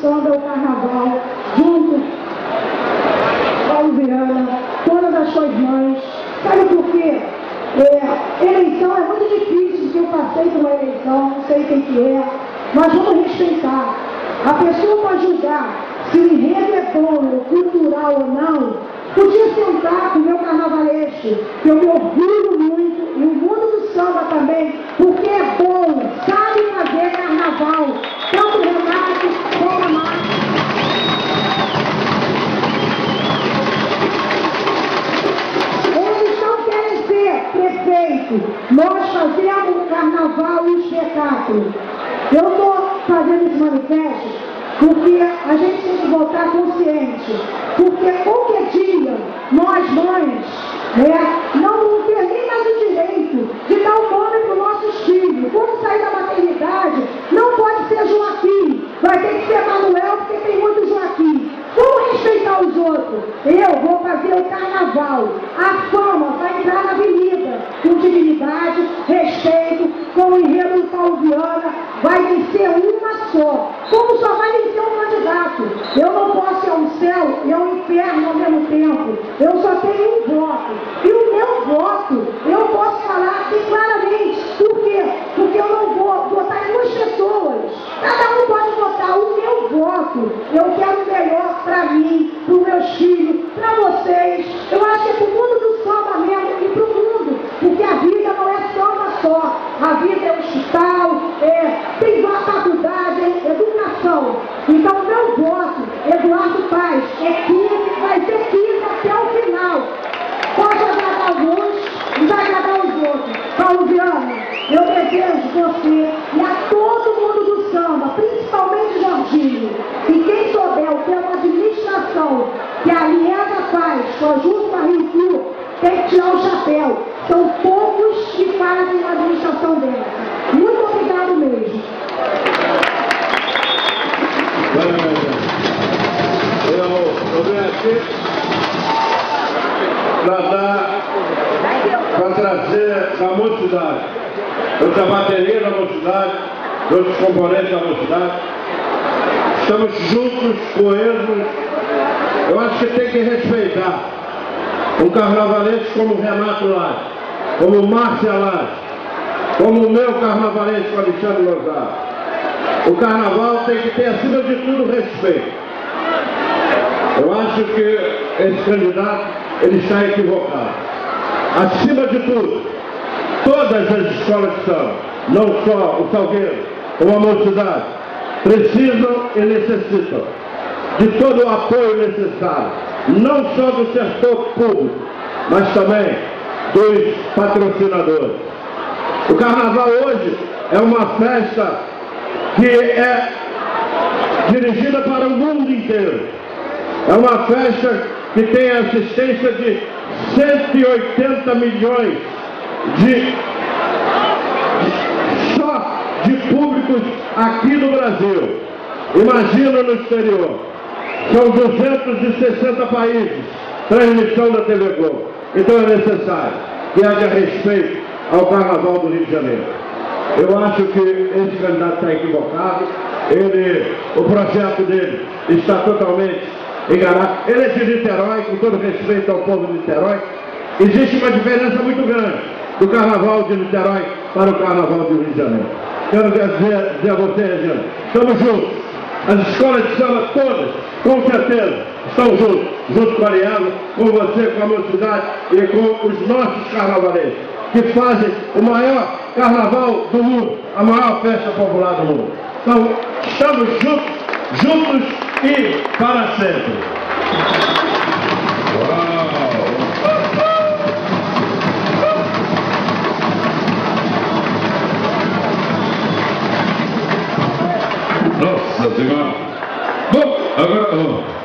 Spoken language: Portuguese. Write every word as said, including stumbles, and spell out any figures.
samba é o carnaval, junto Paulo Viana, todas as suas mães. Sabe por quê? É, eleição é muito difícil, porque eu passei por uma eleição, não sei quem que é, mas vamos respeitar. A pessoa pode julgar se o enredo é bom, cultural ou não. Podia sentar com o meu carnavalesco, que eu me orgulho muito, e o mundo do samba também, porque é bom, sabe fazer carnaval, tanto o Renato como a Márcia. Eles não querem ser prefeito, nós fazemos o carnaval e o espetáculo. Eu estou fazendo esse manifesto porque a gente tem que votar consciente, porque qualquer dia, nós mães, né, não temos mais o direito de dar o nome para os nossos filhos. Quando sair da maternidade, não pode ser Joaquim, vai ter que ser Manuel, porque tem muito Joaquim. Vamos respeitar os outros. Eu vou fazer o carnaval, a fama vai entrar na avenida, com dignidade, respeito, com o enredo do Paulo Viana, vai vencer uma só. Como só vai vencer um candidato? Eu não posso ser um céu e um inferno ao mesmo tempo. Eu só tenho um voto. E o meu voto, eu posso falar aqui claramente. Por quê? Porque eu não vou votar em duas pessoas. Cada um pode votar. O meu voto, eu quero o melhor para mim, para os meus filhos, para vocês. Eu acho que é para o mundo do samba mesmo e para o mundo. Porque a vida não é samba só. A vida é hospital, é, tem uma faculdade, é educação. Então, o meu voto, Eduardo Paes, é quinze, vai ser quinze até o final. Pode agradar alguns e vai agradar os outros. Paulo Viana, eu desejo você e a todo mundo do samba, principalmente Jorginho, e quem souber o que é uma administração que a Aliança faz, conjunto com a Rio Sul, tem que tirar o chapéu. São poucos que fazem uma administração dessa. Muito obrigado mesmo. Eu venho aqui para dar, para trazer da mocidade. Eu sou a bateria da mocidade, outros componentes da mocidade. Estamos juntos, coesos. Eu acho que tem que respeitar um carnavalesco como o Renato Lage, como o Márcia Lage, como o meu carnavalesco Alexandre Lozada. O carnaval tem que ter, acima de tudo, respeito. Eu acho que esse candidato, ele está equivocado. Acima de tudo, todas as escolas de samba, não só o Salgueiro, como a Mocidade, precisam e necessitam de todo o apoio necessário, não só do setor público, mas também dos patrocinadores. O carnaval hoje é uma festa que é dirigida para o mundo inteiro. É uma festa que tem assistência de cento e oitenta milhões de, só de públicos aqui no Brasil. Imagina no exterior. São duzentos e sessenta países, transmissão da T V Globo. Então é necessário que haja respeito ao Carnaval do Rio de Janeiro. Eu acho que esse candidato está equivocado. Ele, o projeto dele está totalmente enganado. Ele é de Niterói, com todo respeito ao povo de Niterói. Existe uma diferença muito grande do Carnaval de Niterói para o Carnaval do Rio de Janeiro. Quero dizer, dizer a você, Regina, estamos juntos. As escolas de samba todas, com certeza, estão juntos, junto com a Ariela, com você, com a Mocidade e com os nossos carnavalescos, que fazem o maior carnaval do mundo, a maior festa popular do mundo. Então, estamos juntos, juntos e para sempre. Nossa Senhora! Bom, agora... Oh.